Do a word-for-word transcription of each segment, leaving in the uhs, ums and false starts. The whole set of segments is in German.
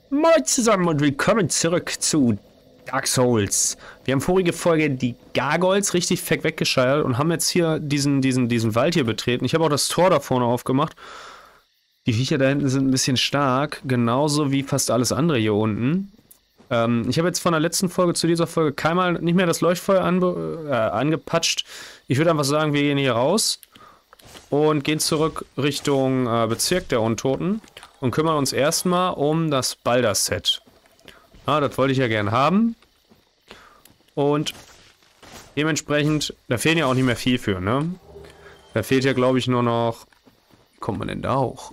Moin zusammen und willkommen zurück zu Dark Souls. Wir haben vorige Folge die Gargoyles richtig feck weggescheuert und haben jetzt hier diesen, diesen, diesen Wald hier betreten. Ich habe auch das Tor da vorne aufgemacht. Die Viecher da hinten sind ein bisschen stark, genauso wie fast alles andere hier unten. Ähm, ich habe jetzt von der letzten Folge zu dieser Folge keinmal nicht mehr das Leuchtfeuer anbe äh, angepatscht. Ich würde einfach sagen, wir gehen hier raus und gehen zurück Richtung äh, Bezirk der Untoten und kümmern uns erstmal um das Balder-Set. Ja, das wollte ich ja gern haben. Und dementsprechend, da fehlen ja auch nicht mehr viel für, ne? Da fehlt ja, glaube ich, nur noch... Wie kommt man denn da hoch?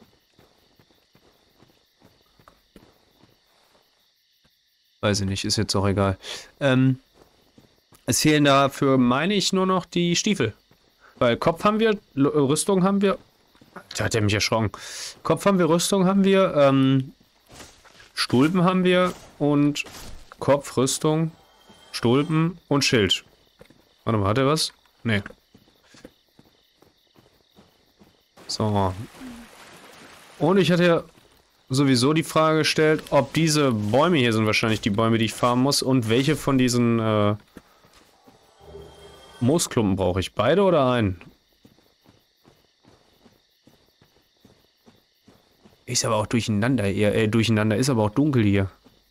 Weiß ich nicht, ist jetzt auch egal. Ähm, es fehlen dafür, meine ich, nur noch die Stiefel. Weil Kopf haben wir, L Rüstung haben wir... Da hat er mich erschrocken. Kopf haben wir, Rüstung haben wir, ähm, Stulpen haben wir und Kopf, Rüstung, Stulpen und Schild. Warte mal, hat er was? Nee. So. Und ich hatte ja sowieso die Frage gestellt, ob diese Bäume hier sind wahrscheinlich die Bäume, die ich farmen muss und welche von diesen äh, Moosklumpen brauche ich? Beide oder einen? Ist aber auch durcheinander eher, äh, durcheinander, ist aber auch dunkel hier.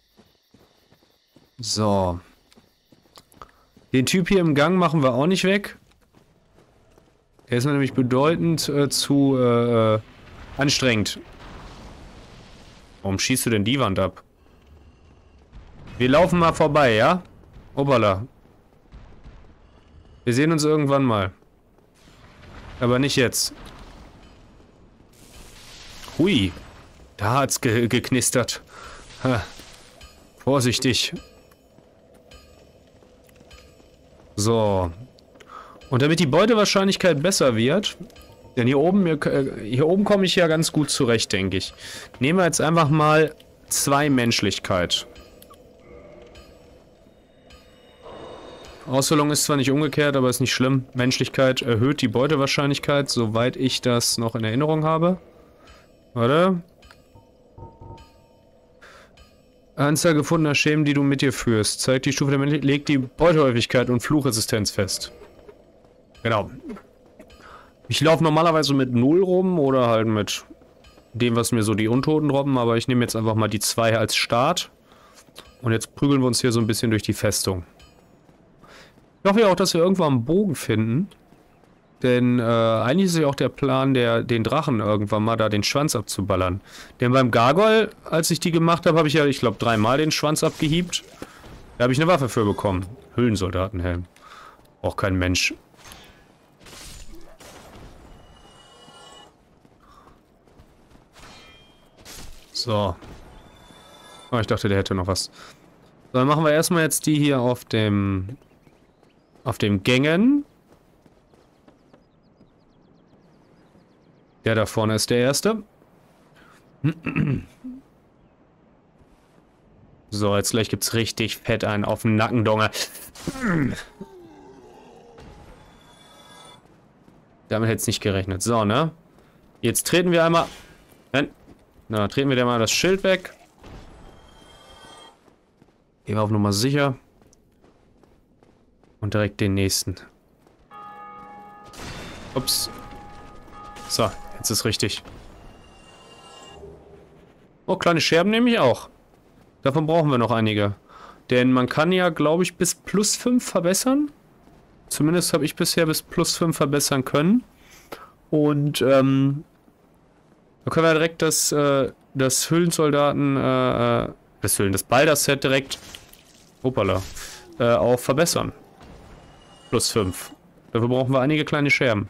So. Den Typ hier im Gang machen wir auch nicht weg. Der ist mir nämlich bedeutend äh, zu äh, anstrengend. Warum schießt du denn die Wand ab? Wir laufen mal vorbei, ja? Obala. Wir sehen uns irgendwann mal. Aber nicht jetzt. Hui. Da hat's ge geknistert. Ha. Vorsichtig. So. Und damit die Beutewahrscheinlichkeit besser wird, denn hier oben, hier, hier oben komme ich ja ganz gut zurecht, denke ich. Nehmen wir jetzt einfach mal zwei Menschlichkeit. Ausfüllung ist zwar nicht umgekehrt, aber ist nicht schlimm. Menschlichkeit erhöht die Beutewahrscheinlichkeit, soweit ich das noch in Erinnerung habe. Warte. Anzahl gefundener Schemen, die du mit dir führst. Zeigt die Stufe der Menschlichkeit, legt die Beutehäufigkeit und Fluchresistenz fest. Genau. Ich laufe normalerweise mit null rum oder halt mit dem, was mir so die Untoten robben, aber ich nehme jetzt einfach mal die zwei als Start. Und jetzt prügeln wir uns hier so ein bisschen durch die Festung. Ich hoffe ja auch, dass wir irgendwann einen Bogen finden. Denn äh, eigentlich ist ja auch der Plan, der, den Drachen irgendwann mal da den Schwanz abzuballern. Denn beim Gargoyle, als ich die gemacht habe, habe ich ja, ich glaube, dreimal den Schwanz abgehiebt. Da habe ich eine Waffe für bekommen. Höhlensoldatenhelm. Auch kein Mensch. So. Oh, ich dachte, der hätte noch was. So, dann machen wir erstmal jetzt die hier auf dem... auf dem Gängen. Der da vorne ist der erste. So, jetzt gleich gibt's richtig fett einen auf den Nacken, Donge. Damit hätte es nicht gerechnet. So, ne? Jetzt treten wir einmal... Na, treten wir da mal das Schild weg. Gehen wir auf Nummer sicher. Und direkt den nächsten. Ups. So, jetzt ist richtig. Oh, kleine Scherben nehme ich auch. Davon brauchen wir noch einige. Denn man kann ja, glaube ich, bis plus fünf verbessern. Zumindest habe ich bisher bis plus fünf verbessern können. Und, ähm... da können wir direkt das, äh, das Höhlensoldaten, äh, das Höhlen, das Balder-Set direkt, hoppala, äh, auch verbessern. Plus fünf. Dafür brauchen wir einige kleine Scherben.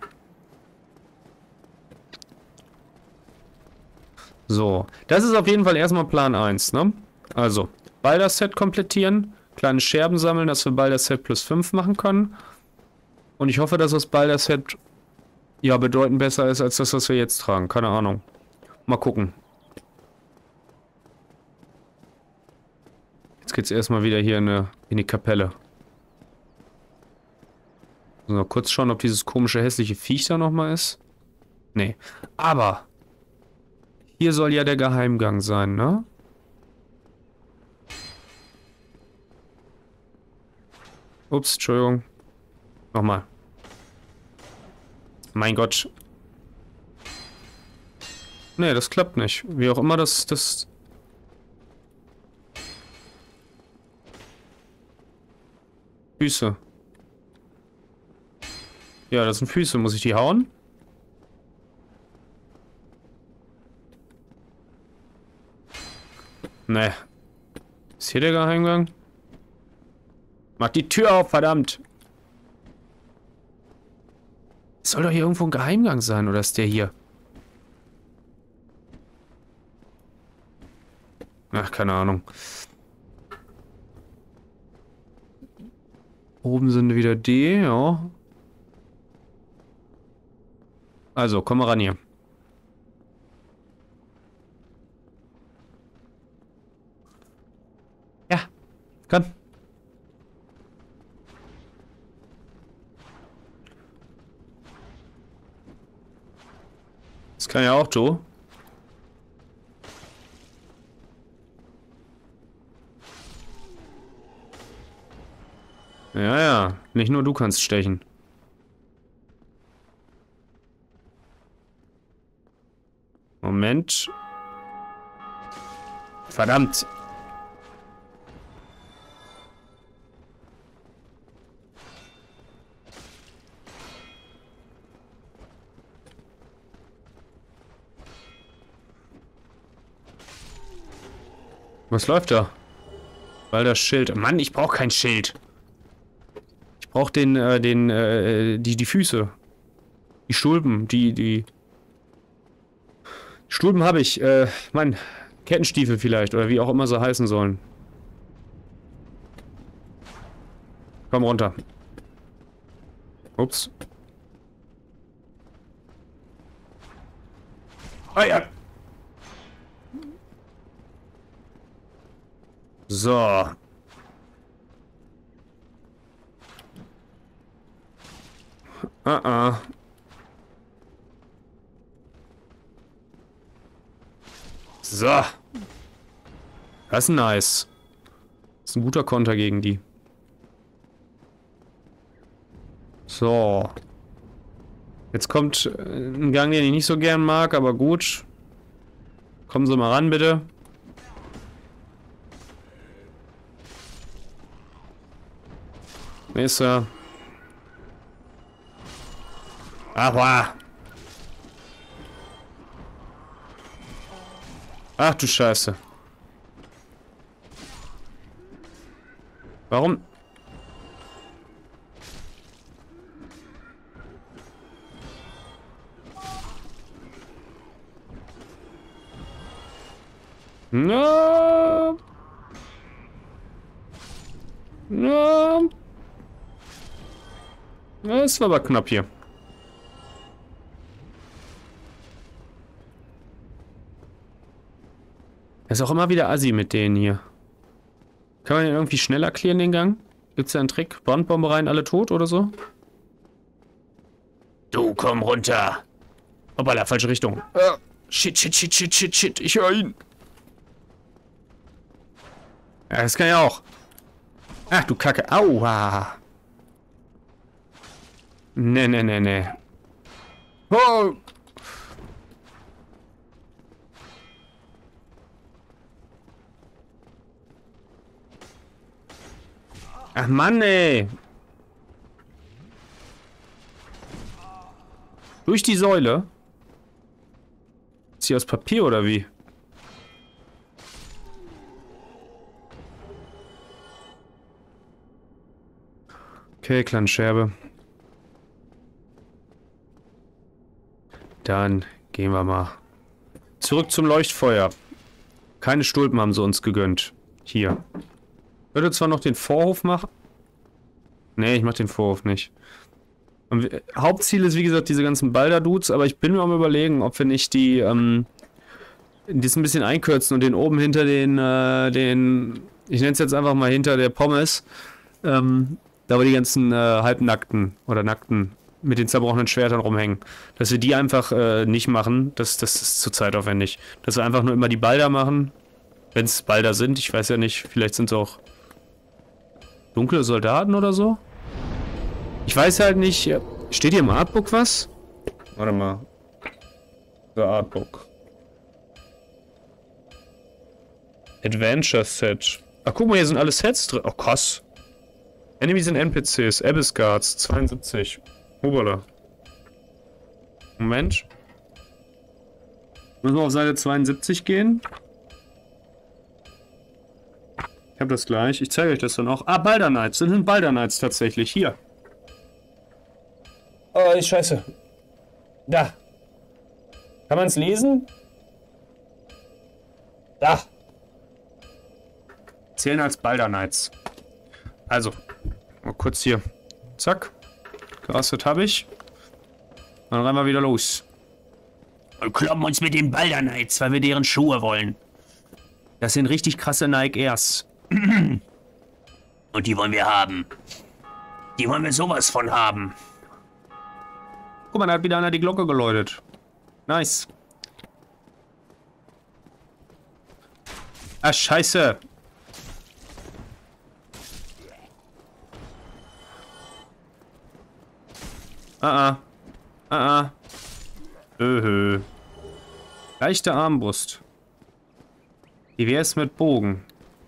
So, das ist auf jeden Fall erstmal Plan eins, ne? Also, Balder-Set komplettieren, kleine Scherben sammeln, dass wir Balder-Set plus fünf machen können. Und ich hoffe, dass das Balder-Set ja bedeutend besser ist als das, was wir jetzt tragen. Keine Ahnung. Mal gucken. Jetzt geht's erstmal wieder hier in, eine, in die Kapelle. So, kurz schauen, ob dieses komische hässliche Viech da nochmal ist. Nee. Aber hier soll ja der Geheimgang sein, ne? Ups, Entschuldigung. Nochmal. Mein Gott. Nee, das klappt nicht. Wie auch immer das... das Füße. Ja, das sind Füße. Muss ich die hauen? Nee. Ist hier der Geheimgang? Mach die Tür auf, verdammt! Es soll doch hier irgendwo ein Geheimgang sein, oder ist der hier? Ach, keine Ahnung. Oben sind wieder die, ja. Also, komm mal ran hier. Ja, komm. Das kann ja auch du. Ja, ja. Nicht nur du kannst stechen. Moment. Verdammt. Was läuft da? Weil das Schild. Mann, ich brauche kein Schild. Ich brauche den, äh, den, äh, die, die Füße. Die Stulpen, die, die... Stulpen habe ich. Äh, Mann, Kettenstiefel vielleicht, oder wie auch immer sie heißen sollen. Komm runter. Ups. Ah ja. So. Ah, ah. So. Das ist nice. Das ist ein guter Konter gegen die. So. Jetzt kommt ein Gang, den ich nicht so gern mag, aber gut. Kommen Sie mal ran, bitte. Nächster. Aua. Ach du Scheiße. Warum? No. No. Das war aber knapp hier. Das ist auch immer wieder assi mit denen hier. Kann man den irgendwie schneller clearen, den Gang? Gibt's da einen Trick? Brandbombe rein, alle tot oder so? Du, komm runter. Hoppala, falsche Richtung. Uh, shit, shit, shit, shit, shit, shit. Ich höre ihn. Ja, das kann ja auch. Ach, du Kacke. Aua. Ne, ne, ne, ne. Oh. Ach Mann, ey. Durch die Säule? Ist sie aus Papier oder wie? Okay, kleine Scherbe. Dann gehen wir mal zurück zum Leuchtfeuer. Keine Stulpen haben sie uns gegönnt. Hier. Ich würde zwar noch den Vorhof machen. Nee, ich mach den Vorhof nicht. Und wir, Hauptziel ist, wie gesagt, diese ganzen Balder-Dudes, aber ich bin mir am Überlegen, ob wir nicht die, ähm, das ein bisschen einkürzen und den oben hinter den, äh, den, ich nenne es jetzt einfach mal hinter der Pommes, ähm, da wo die ganzen äh, halbnackten oder nackten mit den zerbrochenen Schwertern rumhängen. Dass wir die einfach äh, nicht machen, das, das ist zu zeitaufwendig. Dass wir einfach nur immer die Balder machen, wenn es Balder sind, ich weiß ja nicht, vielleicht sind es auch Dunkle Soldaten oder so? Ich weiß halt nicht. Steht hier im Artbook was? Warte mal. The Artbook. Adventure Set. Ach, guck mal, hier sind alle Sets drin. Oh, krass. Enemies und N P Cs. Abyss Guards. zweiundsiebzig. Hubala. Moment. Müssen wir auf Seite zweiundsiebzig gehen? Ich habe das gleich. Ich zeige euch das dann auch. Ah, Balder Knights. Das sind Balder Knights tatsächlich. Hier. Oh, ist scheiße. Da. Kann man es lesen? Da. Zählen als Balder Knights. Also, mal kurz hier. Zack. Gerastet habe ich. Dann rennen wir wieder los. Und kloppen uns mit den Balder Knights, weil wir deren Schuhe wollen. Das sind richtig krasse Nike Airs. Und die wollen wir haben. Die wollen wir sowas von haben. Guck mal, da hat wieder einer die Glocke geläutet. Nice. Ah, scheiße. Ah, ah. Ah, ah. Öhö. Leichte Armbrust. Wie wär's mit Bogen?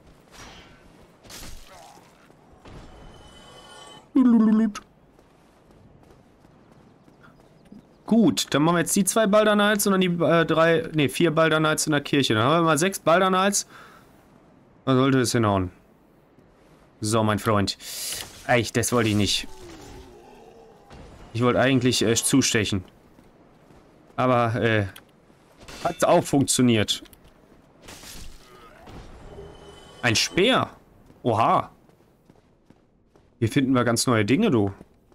Gut, dann machen wir jetzt die zwei Balder Knights und dann die äh, drei, ne, vier Balder Knights in der Kirche. Dann haben wir mal sechs Balder Knights. Dann sollte es hinhauen. So, mein Freund. Eich, das wollte ich nicht. Ich wollte eigentlich äh, zustechen. Aber, äh, hat auch funktioniert. Ein Speer. Oha. Hier finden wir ganz neue Dinge, du.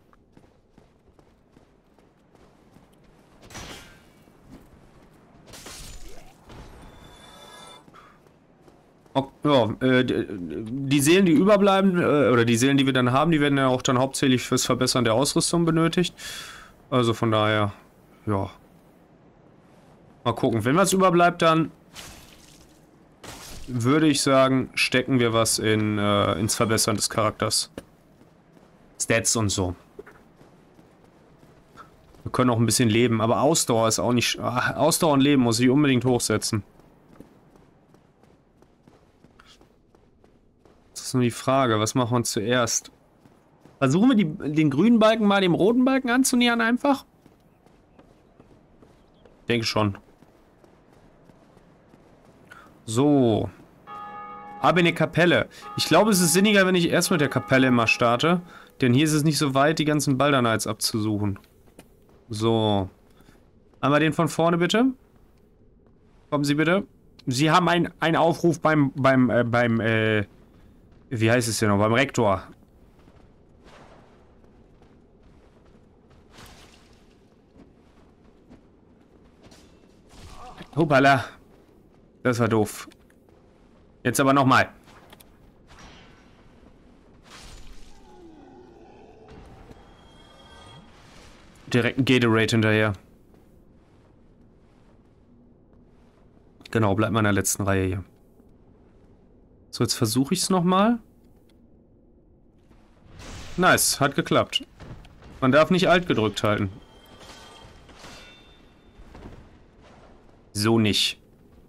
Oh, ja, äh, die Seelen, die überbleiben, äh, oder die Seelen, die wir dann haben, die werden ja auch dann hauptsächlich fürs Verbessern der Ausrüstung benötigt. Also von daher, ja. Mal gucken. Wenn was überbleibt, dann würde ich sagen, stecken wir was in, äh, ins Verbessern des Charakters. Stats und so. Wir können auch ein bisschen leben, aber Ausdauer ist auch nicht... Ach, Ausdauer und Leben muss ich unbedingt hochsetzen. Das ist nur die Frage, was machen wir zuerst? Versuchen wir die, den grünen Balken mal dem roten Balken anzunähern einfach? Ich denke schon. So. Habe eine Kapelle. Ich glaube, es ist sinniger, wenn ich erst mit der Kapelle immer starte. Denn hier ist es nicht so weit, die ganzen Balder Knights abzusuchen. So. Einmal den von vorne, bitte. Kommen Sie bitte. Sie haben einen Aufruf beim, beim, äh, beim, äh, wie heißt es denn noch? Beim Rektor. Hoppala. Das war doof. Jetzt aber nochmal. Direkt ein Gatorade hinterher. Genau, bleibt mal in der letzten Reihe hier. So, jetzt versuche ich es nochmal. Nice, hat geklappt. Man darf nicht Alt gedrückt halten. So nicht.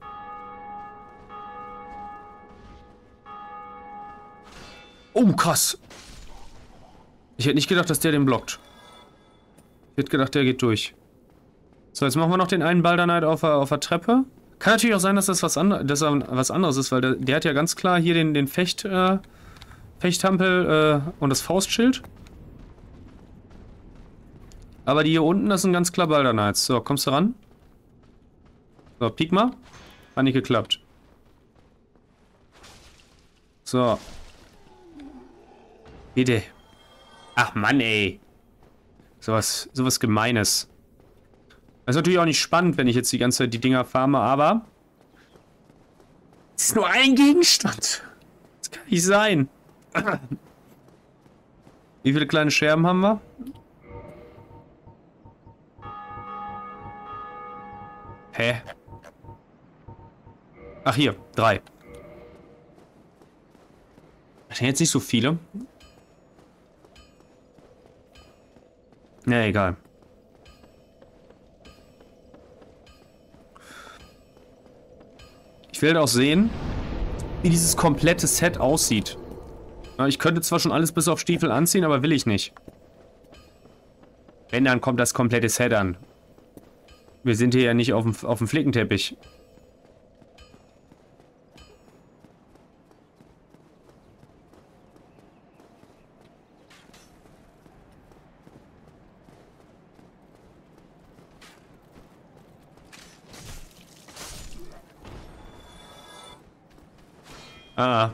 Oh, krass. Ich hätte nicht gedacht, dass der den blockt. Ich hätte gedacht, der geht durch. So, jetzt machen wir noch den einen Balder Knight auf der, auf der Treppe. Kann natürlich auch sein, dass das was, andre, dass er was anderes ist, weil der, der hat ja ganz klar hier den, den Fecht, äh, Fechthampel äh, und das Faustschild. Aber die hier unten, das sind ganz klar Balder Knights. So, kommst du ran? So, piek mal. Hat nicht geklappt. So. Bitte. Ach Mann, ey. Sowas, sowas Gemeines. Das ist natürlich auch nicht spannend, wenn ich jetzt die ganze Zeit die Dinger farme, aber... Es ist nur ein Gegenstand. Das kann nicht sein. Wie viele kleine Scherben haben wir? Hä? Ach hier, drei. Das sind jetzt nicht so viele. Na, egal. Ich will auch sehen, wie dieses komplette Set aussieht. Ja, ich könnte zwar schon alles bis auf Stiefel anziehen, aber will ich nicht. Wenn, dann kommt das komplette Set an. Wir sind hier ja nicht auf dem, auf dem Flickenteppich. Ah.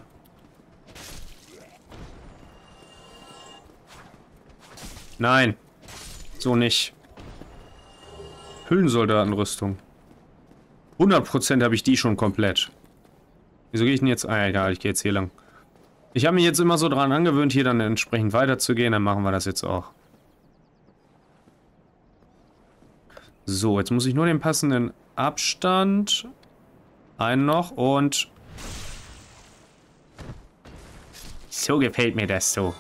Nein. So nicht. Hüllensoldatenrüstung. hundert Prozent habe ich die schon komplett. Wieso gehe ich denn jetzt? Ah, egal, ich gehe jetzt hier lang. Ich habe mich jetzt immer so dran angewöhnt, hier dann entsprechend weiterzugehen. Dann machen wir das jetzt auch. So, jetzt muss ich nur den passenden Abstand. Einen noch und... So gefällt mir das so.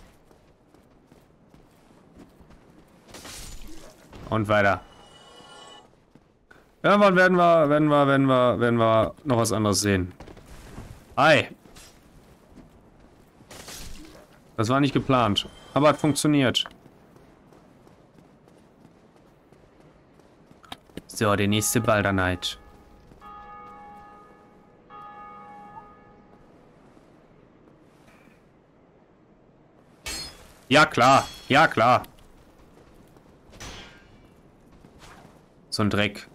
Und weiter. Irgendwann werden wir, werden wir, werden wir, werden wir noch was anderes sehen. Hi. Das war nicht geplant. Aber hat funktioniert. So, der nächste Balder Knight. Ja, klar. Ja, klar. So ein Dreck.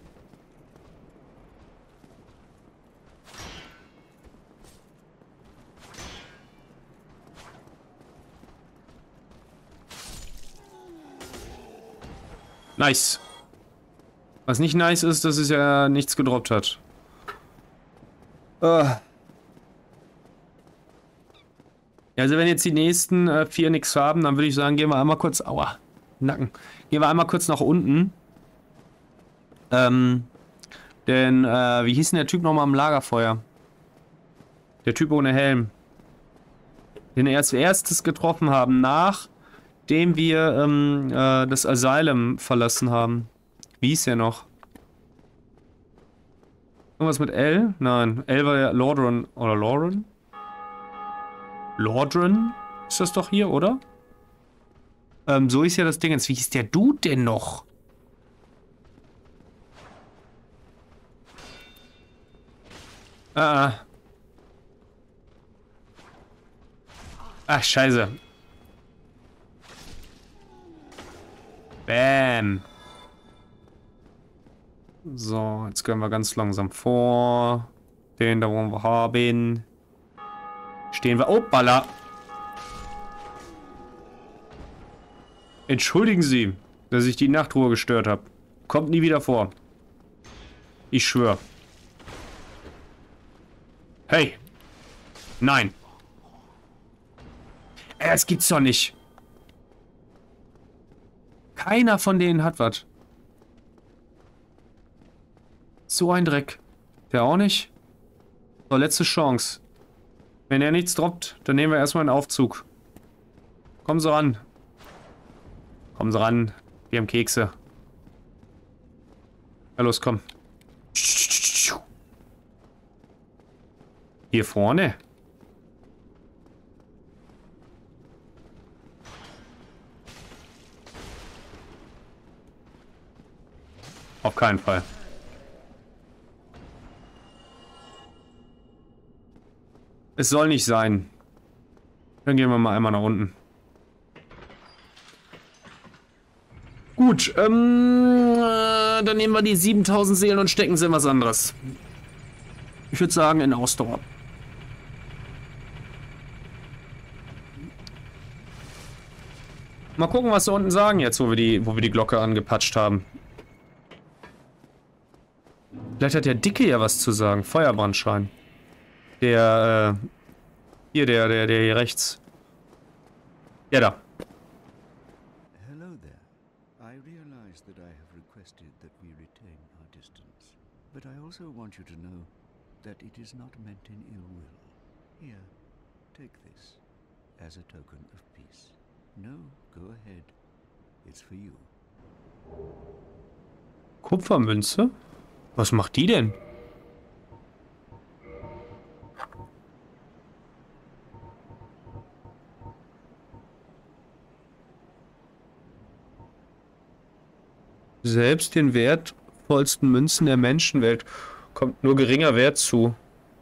Nice. Was nicht nice ist, dass es ja nichts gedroppt hat. Uh. Also wenn jetzt die nächsten äh, vier nichts haben, dann würde ich sagen, gehen wir einmal kurz... Aua, Nacken. Gehen wir einmal kurz nach unten. Ähm, denn, äh, wie hieß denn der Typ nochmal am Lagerfeuer? Der Typ ohne Helm. Den wir als erstes getroffen haben, nachdem wir ähm, äh, das Asylum verlassen haben. Wie hieß der noch? Irgendwas mit L? Nein, L war ja Lordran. Oder Lauren? Lordran? Ist das doch hier, oder? Ähm, so ist ja das Ding jetzt. Wie hieß der Dude denn noch? Ah. Ach, scheiße. Bam. So, jetzt können wir ganz langsam vor. Den da wollen wir haben. Stehen wir. Opala. Entschuldigen Sie, dass ich die Nachtruhe gestört habe. Kommt nie wieder vor. Ich schwöre. Hey. Nein. Es gibt's doch nicht. Keiner von denen hat was. So ein Dreck. Der auch nicht? So, letzte Chance. Wenn er nichts droppt, dann nehmen wir erstmal einen Aufzug. Kommen Sie ran. Kommen Sie ran. Wir haben Kekse. Ja, los, komm. Hier vorne. Auf keinen Fall. Es soll nicht sein. Dann gehen wir mal einmal nach unten. Gut, ähm, äh, dann nehmen wir die siebentausend Seelen und stecken sie in was anderes. Ich würde sagen in Ausdauer. Mal gucken, was sie unten sagen jetzt, wo wir die, wo wir die Glocke angepatscht haben. Vielleicht hat der Dicke ja was zu sagen. Feuerbrandschrein. Der, äh, hier, der, der, der hier rechts. Der da. Hello there. I realize that I have requested that we retain our distance. But I also want you to know that it is not meant in ill will. Here, take this as a token of peace. No, go ahead. It's for you. Kupfermünze? Was macht die denn? Selbst den wertvollsten Münzen der Menschenwelt kommt nur geringer Wert zu,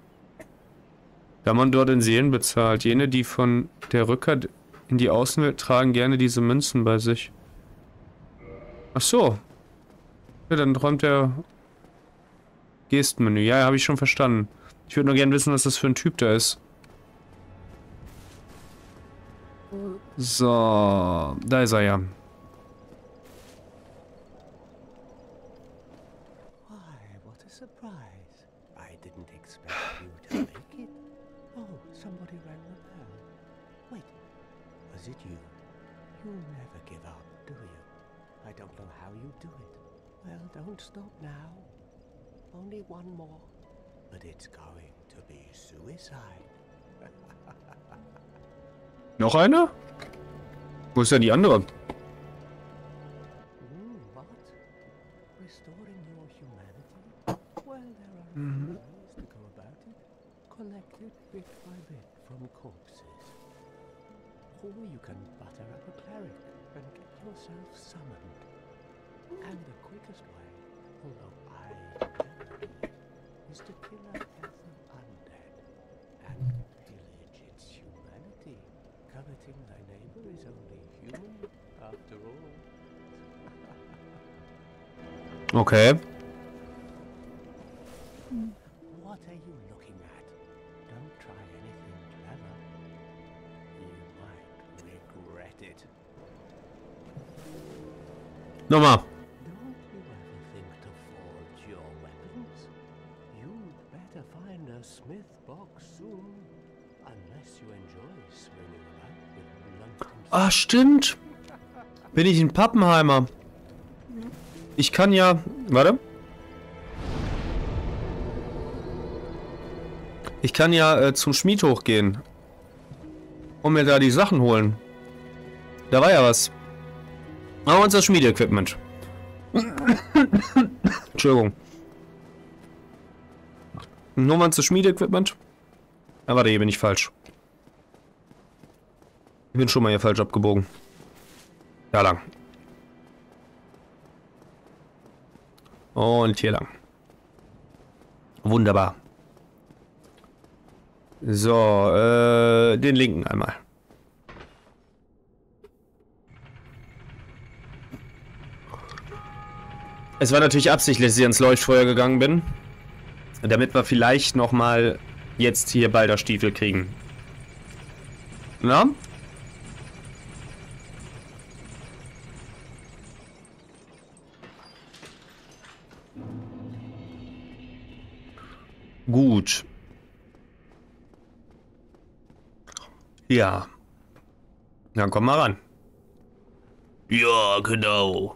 da man dort in Seelen bezahlt. Jene, die von der Rückkehr in die Außenwelt tragen, gerne diese Münzen bei sich. Ach so. Ja, dann träumt der Gestenmenü. Ja, habe ich schon verstanden. Ich würde nur gerne wissen, was das für ein Typ da ist. So, da ist er ja. Why, what a surprise. I didn't expect you to make it. Oh, somebody rang the bell. Wait, was it you? You never give up, do you? I don't know how you do it. Well, don't stop now. Only one more. But it's going to be suicide. Noch einer? Wo ist denn die andere? Mm, what? Restoring your humanity? Well, there are a few ways to go about it. Collected bit by bit from corpses. Or you can butter up a cleric and get yourself summoned. And the quickest way, although I never do it, is to kill a death of undead and pillage its humanity. Coveting thy neighbor is only human, after all. Okay. What are you looking at? Don't try anything clever. You might regret it. Nochmal. Don't you ever think to forge your weapons? You'd better find a smith box soon. Unless you enjoy swinging around with blunt. Ah, stimmt. Bin ich ein Pappenheimer. Ich kann ja... Warte. Ich kann ja äh, zum Schmied hochgehen. Und mir da die Sachen holen. Da war ja was. Aber unser Schmiedeequipment. Entschuldigung. Nummern zu Schmiedeequipment. Ah, warte, hier bin ich falsch. Ich bin schon mal hier falsch abgebogen. Da lang. Und hier lang. Wunderbar. So, äh, den linken einmal. Es war natürlich absichtlich, dass ich ins Leuchtfeuer gegangen bin. Damit wir vielleicht nochmal jetzt hier Balderstiefel kriegen. Na? Gut. Ja. Dann komm mal ran. Ja, genau.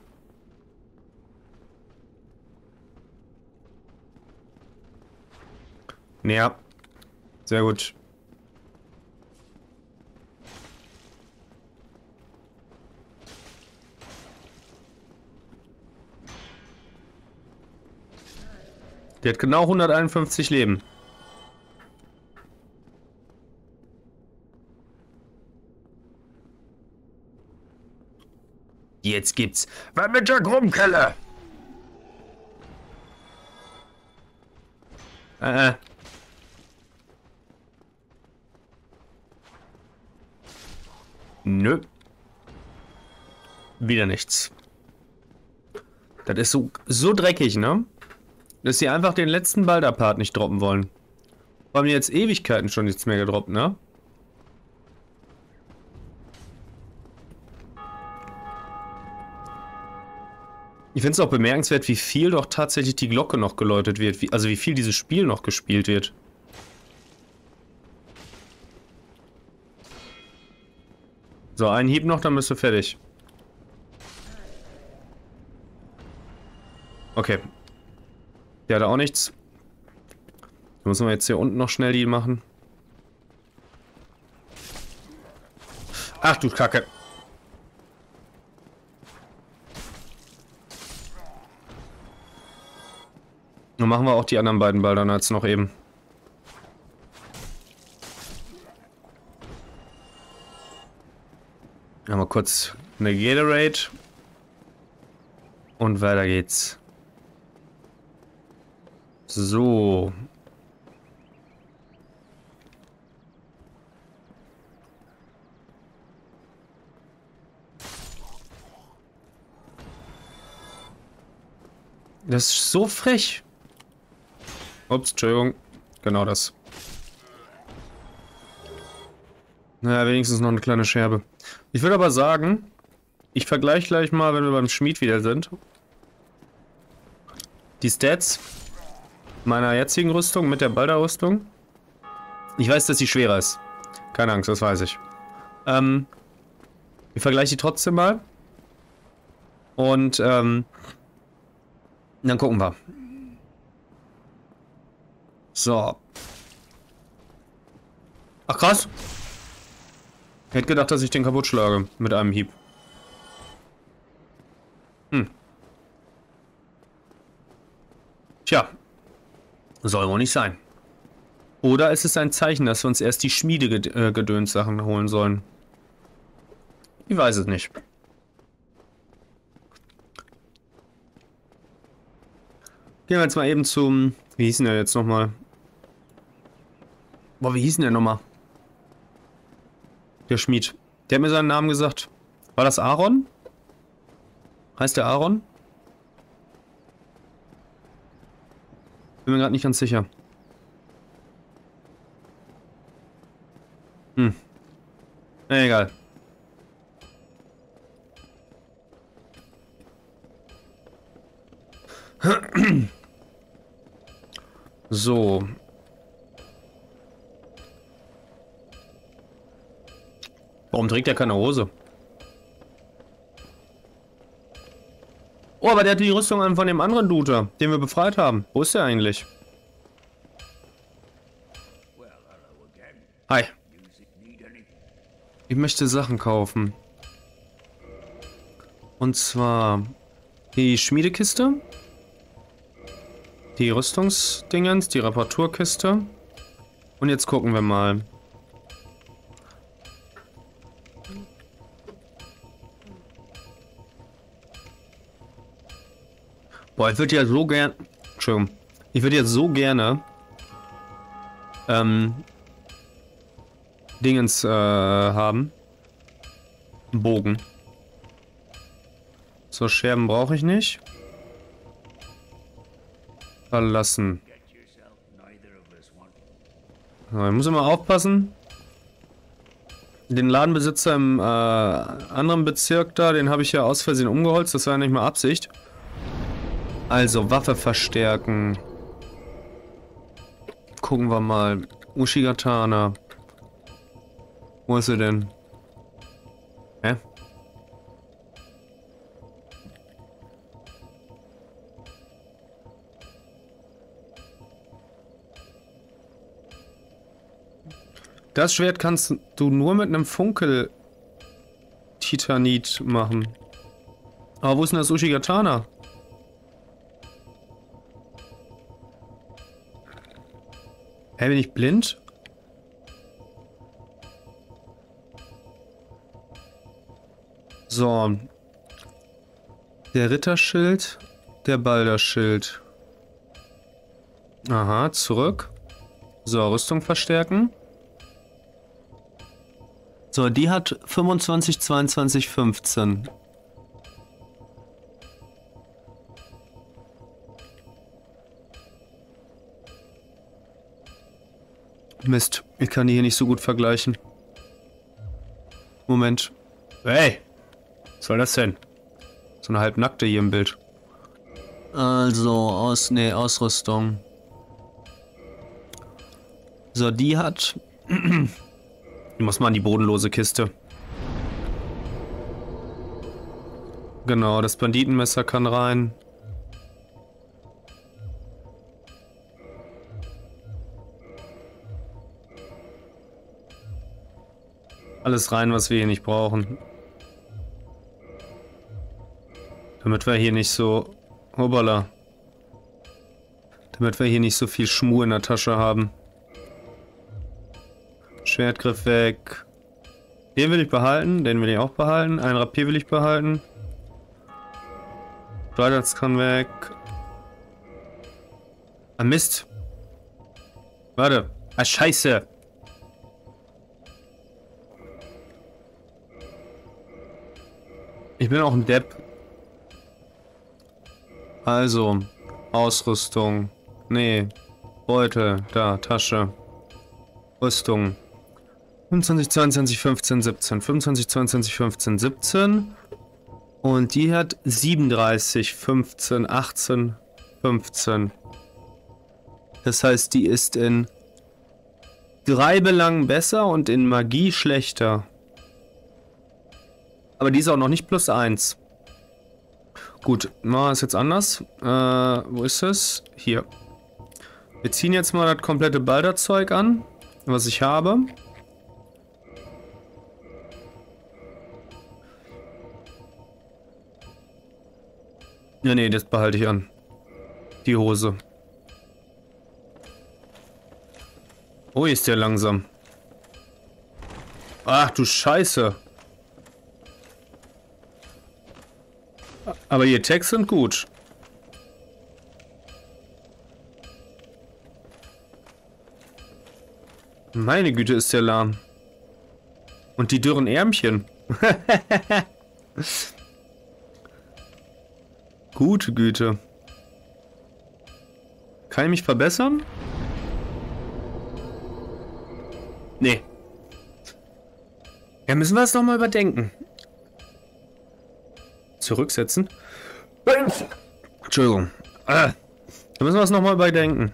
Ja. Sehr gut. Der hat genau hunderteinundfünfzig Leben. Jetzt gibt's... Was mit der Krummkelle? Äh. Nö. Wieder nichts. Das ist so, so dreckig, ne? Dass sie einfach den letzten Balder-Part nicht droppen wollen. Haben jetzt Ewigkeiten schon nichts mehr gedroppt, ne? Ich finde es auch bemerkenswert, wie viel doch tatsächlich die Glocke noch geläutet wird. Wie, also wie viel dieses Spiel noch gespielt wird. So, ein Hieb noch, dann bist du fertig. Okay. Der hat auch nichts. Da müssen wir jetzt hier unten noch schnell die machen. Ach du Kacke. Dann machen wir auch die anderen beiden Baldern jetzt noch eben. Mal kurz eine Gatorade. Und weiter geht's. So. Das ist so frech. Ups, Entschuldigung. Genau das. Naja, wenigstens noch eine kleine Scherbe. Ich würde aber sagen, ich vergleiche gleich mal, wenn wir beim Schmied wieder sind, die Stats meiner jetzigen Rüstung mit der Balder-Rüstung. Ich weiß, dass sie schwerer ist. Keine Angst, das weiß ich. Ähm, ich vergleiche die trotzdem mal. Und, ähm, dann gucken wir. So. Ach krass. Ich hätte gedacht, dass ich den kaputt schlage mit einem Hieb. Hm. Tja. Soll wohl nicht sein. Oder ist es ein Zeichen, dass wir uns erst die Schmiede-Gedöns-Sachen holen sollen? Ich weiß es nicht. Gehen wir jetzt mal eben zum... Wie hieß denn der jetzt nochmal? Boah, wie hieß denn der nochmal? Der Schmied. Der hat mir seinen Namen gesagt. War das Aaron? Heißt der Aaron? Bin mir gerade nicht ganz sicher. Hm. Egal. So. Warum trägt er keine Hose? Oh, aber der hat die Rüstung an von dem anderen Dude, den wir befreit haben. Wo ist der eigentlich? Hi. Ich möchte Sachen kaufen. Und zwar die Schmiedekiste, die Rüstungsdingens, die Reparaturkiste. Und jetzt gucken wir mal. Boah, ich würde ja so gern... Entschuldigung. Ich würde jetzt so gerne... Ähm... Dingens, äh, haben. Einen Bogen. So, Scherben brauche ich nicht. Verlassen. So, ich muss immer aufpassen. Den Ladenbesitzer im, äh, anderen Bezirk da, den habe ich ja aus Versehen umgeholzt. Das war ja nicht mal Absicht. Also, Waffe verstärken. Gucken wir mal. Ushigatana. Wo ist sie denn? Hä? Das Schwert kannst du nur mit einem Funkel-Titanit machen. Aber wo ist denn das Ushigatana? Hä, bin ich blind? So. Der Ritterschild, der Balderschild. Aha, zurück. So, Rüstung verstärken. So, die hat fünfundzwanzig, zweiundzwanzig, fünfzehn. Mist, ich kann die hier nicht so gut vergleichen. Moment. Hey! Was soll das denn? So eine halbnackte hier im Bild. Also, aus, nee, Ausrüstung. So, die hat... Die muss mal in die bodenlose Kiste. Genau, das Banditenmesser kann rein. Alles rein, was wir hier nicht brauchen. Damit wir hier nicht so... Hoppala. Damit wir hier nicht so viel Schmuh in der Tasche haben. Schwertgriff weg. Den will ich behalten, den will ich auch behalten. Ein Rapier will ich behalten. Dreidats kann weg. Ah, Mist. Warte. Ah, scheiße. Ich bin auch ein Depp. Also, Ausrüstung. Nee. Beutel. Da, Tasche. Rüstung. fünfundzwanzig, zweiundzwanzig, fünfzehn, siebzehn. fünfundzwanzig, zweiundzwanzig, fünfzehn, siebzehn. Und die hat siebenunddreißig, fünfzehn, achtzehn, fünfzehn. Das heißt, die ist in drei Belangen besser und in Magie schlechter. Aber die ist auch noch nicht plus eins. Gut, machen wir es jetzt anders. Äh, wo ist es? Hier. Wir ziehen jetzt mal das komplette Balder-Zeug an, was ich habe. Ja, nee, das behalte ich an. Die Hose. Oh, ist der langsam. Ach du Scheiße. Aber die Attacks sind gut. Meine Güte, ist der lahm. Und die dürren Ärmchen. Gute Güte. Kann ich mich verbessern? Nee. Ja, müssen wir es nochmal überdenken. Zurücksetzen. Entschuldigung. Ah. Da müssen wir es nochmal überdenken.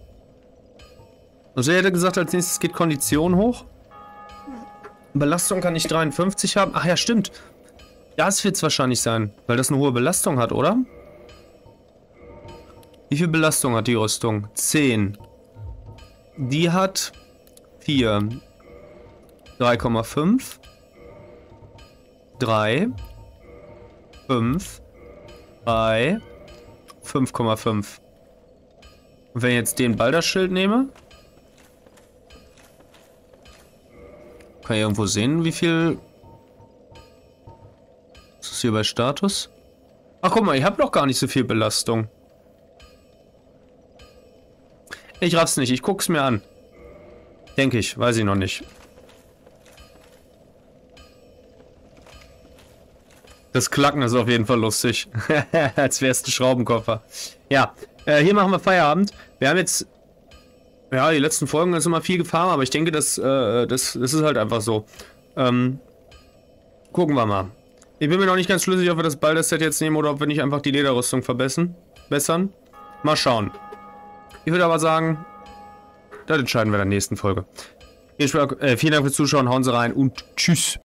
Also er hätte gesagt, als nächstes geht Kondition hoch. Belastung kann ich dreiundfünfzig haben. Ach ja, stimmt. Das wird es wahrscheinlich sein, weil das eine hohe Belastung hat, oder? Wie viel Belastung hat die Rüstung? zehn. Die hat vier. drei Komma fünf. drei. fünf. drei. fünf Komma fünf. Und wenn ich jetzt den Balderschild nehme, kann ich irgendwo sehen, wie viel... Was ist hier bei Status? Ach, guck mal, ich habe noch gar nicht so viel Belastung. Ich raff's nicht, ich guck's mir an. Denke ich, weiß ich noch nicht. Das Klacken ist auf jeden Fall lustig. Als wär's ein Schraubenkoffer. Ja, äh, hier machen wir Feierabend. Wir haben jetzt... Ja, die letzten Folgen ist immer viel gefahren, aber ich denke, das, äh, das, das ist halt einfach so. Ähm, gucken wir mal. Ich bin mir noch nicht ganz schlüssig, ob wir das Balder-Set jetzt nehmen oder ob wir nicht einfach die Lederrüstung verbessern. Bessern. Mal schauen. Ich würde aber sagen, das entscheiden wir in der nächsten Folge. Vielen Dank fürs Zuschauen, hauen Sie rein und tschüss.